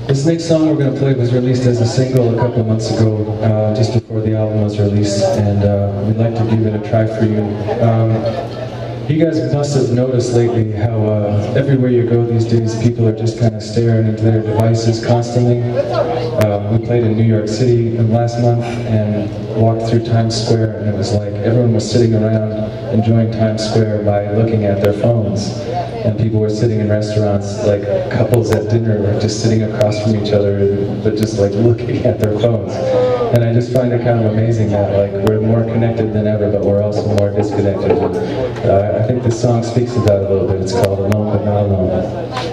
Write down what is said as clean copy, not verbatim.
This next song we're going to play was released as a single a couple months ago, just before the album was released, and we'd like to give it a try for you. You guys must have noticed lately how everywhere you go these days, people are just kind of staring into their devices constantly. We played in New York City last month and walked through Times Square, and it was like everyone was sitting around enjoying Times Square by looking at their phones. And people were sitting in restaurants, like couples at dinner, were just sitting across from each other, but just like looking at their phones. And I just find it kind of amazing that like we're more connected than ever, but we're also more disconnected. I think this song speaks to that a little bit. It's called Alone But Not Alone.